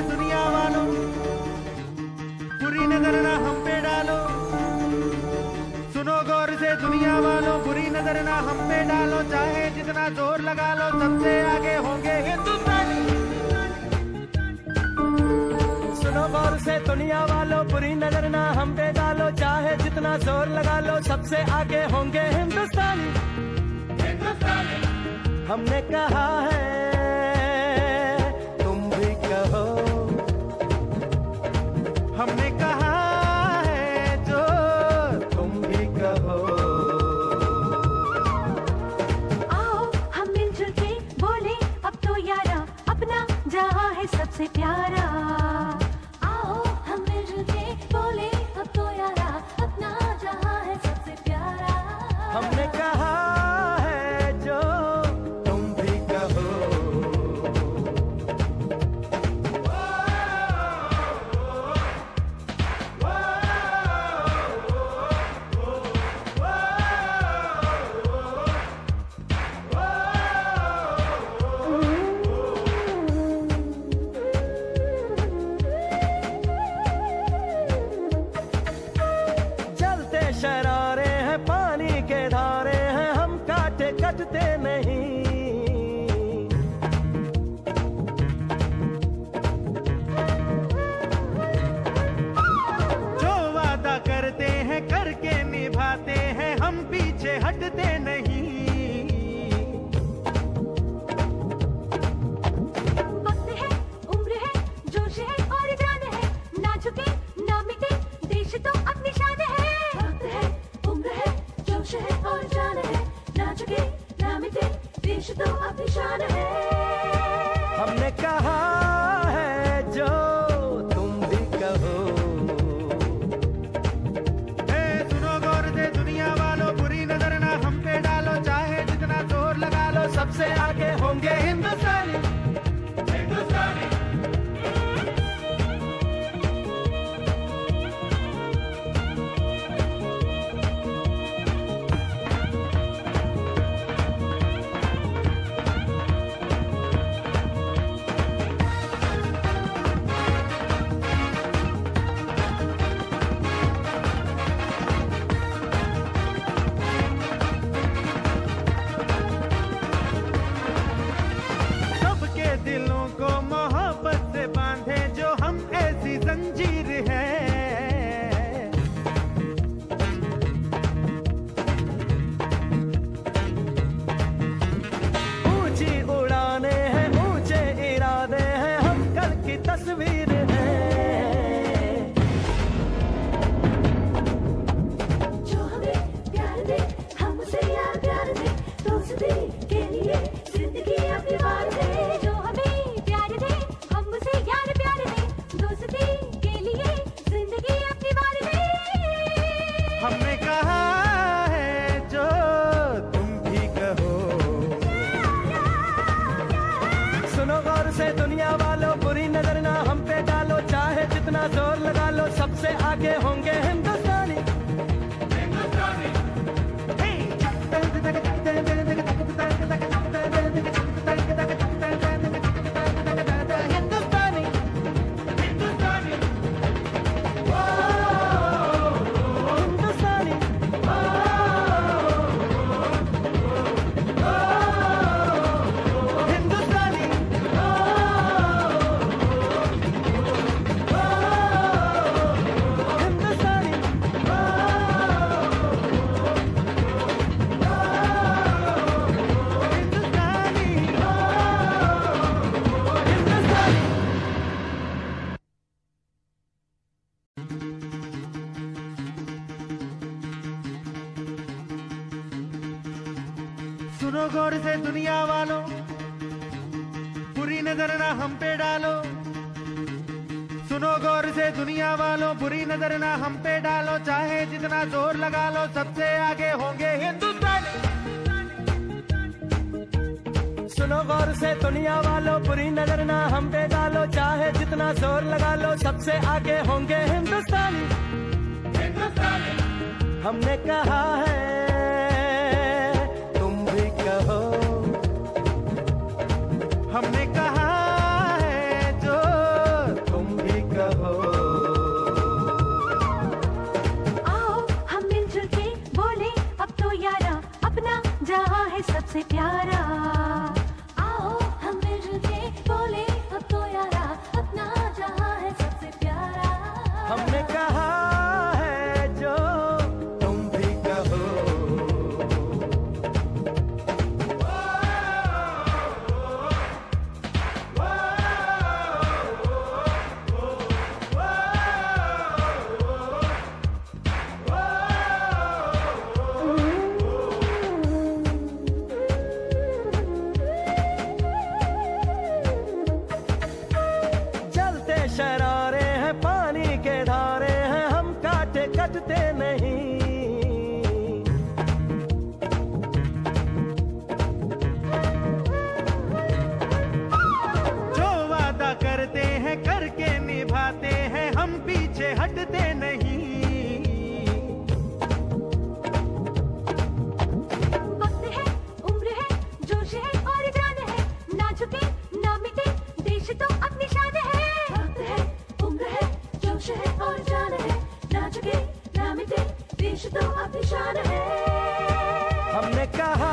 दुनिया वालों, बुरी नजर ना हम पे डालो। सुनो गौर से दुनिया वालों, बुरी नजर ना हम पे डालो। चाहे जितना जोर लगा लो, सबसे आगे होंगे हिंदुस्तानी। सुनो गौर से दुनिया वालों, बुरी नजर ना हम पे डालो। चाहे जितना जोर लगा लो, सबसे आगे होंगे हिंदुस्तानी। हमने कहा है, तुम भी कहो। हमने कहा है जो तुम भी कहो। आओ हम मिलजुल के बोले अब तो यारा, अपना जहां है सबसे प्यारा। आओ हम मिलजुल के बोले अब तो यारा, अपना जहां है सबसे प्यारा। हमने कहा है जो तुम भी कहो। चलते शरारे हैं, पानी के धारे हैं, हम काटे कटते नहीं। जो वादा करते हैं करके निभाते हैं, हम पीछे हटते नहीं। वक्त है, उम्र है, जोश है और जान है, ना झुके ना मिटे, देश तो अपनी शान है। वक्त है, उम्र है, जोश है और जान है, ना झुके ना मिटे, देश तो अपनी शान है। हमने कहा है जो तुम भी कहो। सुनो गौर से दुनिया वालों, बुरी नजर ना हम पे डालो। चाहे जितना जोर लगा लो, सबसे आगे होंगे हिंदुस्तानी। सबके दिलों को मोहब्बत से बांधे जो हम ऐसी जंजीर है। ऊंची उड़ाने हैं, ऊंचे इरादे हैं, हम कल की तस्वीर हैं। जो हमें प्यार दे, हम उसे यार प्यार दे, दोस्ती के लिए जिंदगी अपनी वार दे। जो हमें प्यार दे, हम उसे यार प्यार दे, दोस्ती के लिए जिंदगी अपनी वार दे। हमने कहा है जो तुम भी कहो। सुनो गौर से दुनिया वालों, बुरी नजर ना हम पे डालो। चाहे जितना जोर लगा लो, सबसे आगे होंगे हिंदुस्तानी। हिंदुस्तानी, हिंदुस्तानी, हिंदुस्तानी। हिंदुस्तानी। सुनो गौर से दुनिया वालों, बुरी नजर ना हम पे डालो। सुनो गौर से दुनिया वालों, बुरी नजर ना हम पे डालो। चाहे जितना जोर लगा लो, सबसे आगे होंगे हिंदुस्तानी। सुनो गौर से दुनिया वालों, बुरी नजर ना हम पे डालो। चाहे जितना जोर लगा लो, सबसे आगे होंगे हिंदुस्तानी। हमने कहा है, तुम भी कहो। हमने कहा है जो सबसे प्यारा। आओ हम मिलजुल के बोले अब तो यारा, अपना जहां है सबसे प्यारा। हमने कहा है जो तुम भी कहो। जलते शरारे हैं, पानी के धारे हैं, हम काटे कटते नहीं। जो वादा करते हैं करके निभाते हैं, हम पीछे हटते नहीं। वक्त है, उम्र है, जोश है और जान है, ना झुके ना मिटे देश तो अपनी शान है। वक्त है, उम्र है, जोश है और जान है, ना झुके ना मिटे देश तो अपनी शान है। हमने कहा